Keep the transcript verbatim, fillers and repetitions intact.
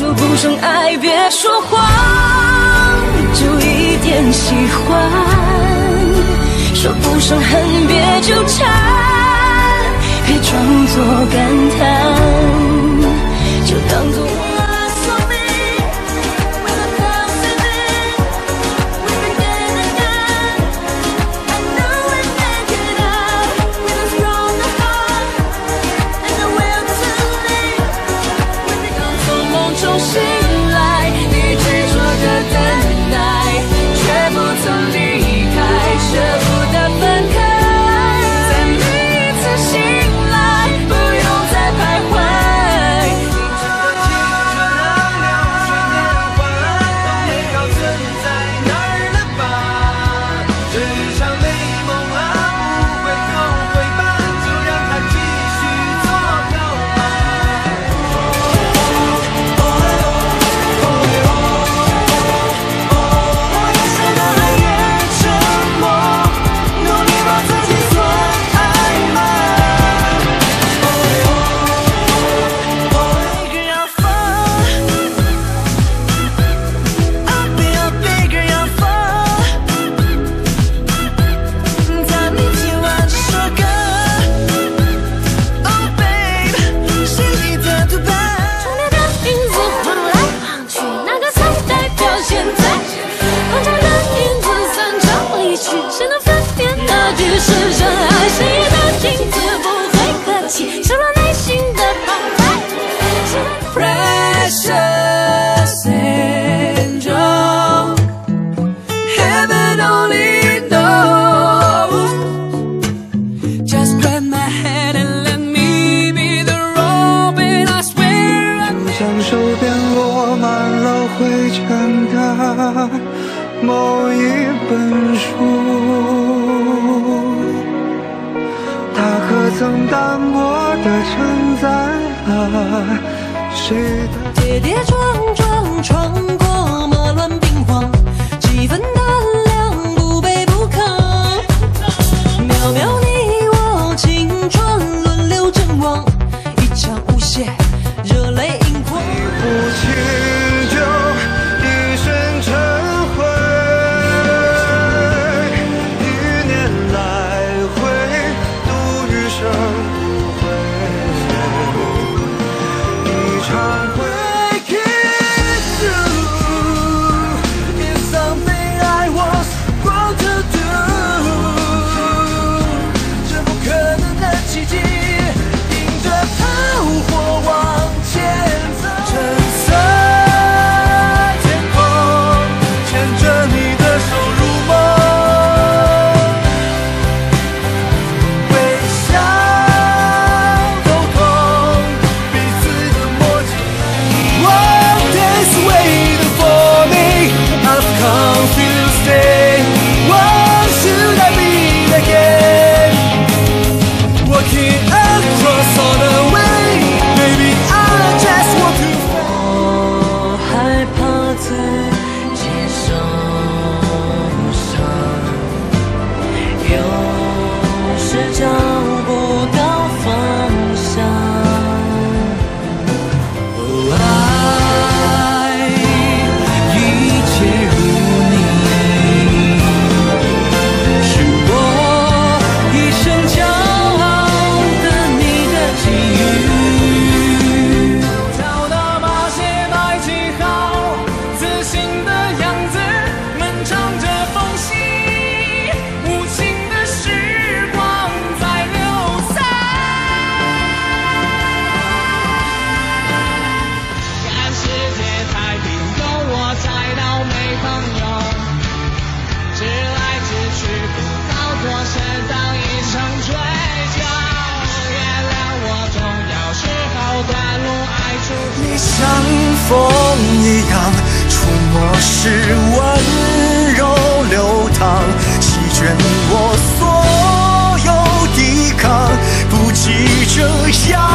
说不上爱，别说谎，就一点喜欢。说不上恨，别纠缠，别装作感叹，就当作我。 醒来，你执着的等待，却不曾离开，舍不得分开。在每一次醒来，不用再徘徊。能量瞬间换来，都美好存在哪儿了吧？这一场美梦啊，不会后悔吧？就让它继续做告白。 谁能分辨那句是真爱？谁的镜子不会客气，收了内心的澎湃。Precious angel, heaven only knows. Just grab my hand and let me be the robin. I swear. 就像手边落满了灰尘的某一本书。 可曾淡薄地承载了谁的跌跌撞撞，穿过马乱兵荒，几分胆量不卑不亢。渺渺你我，青春轮流阵亡，一场无邪，热泪盈眶。 不清就一身尘灰，一年来回。 生不悔，一场会 kiss you is something I was born to do。这不可能的奇迹，迎着炮火往前走。橙色天空，牵着你的手入梦。 像风一样，触摸时温柔流淌，席卷我所有抵抗，不计这样。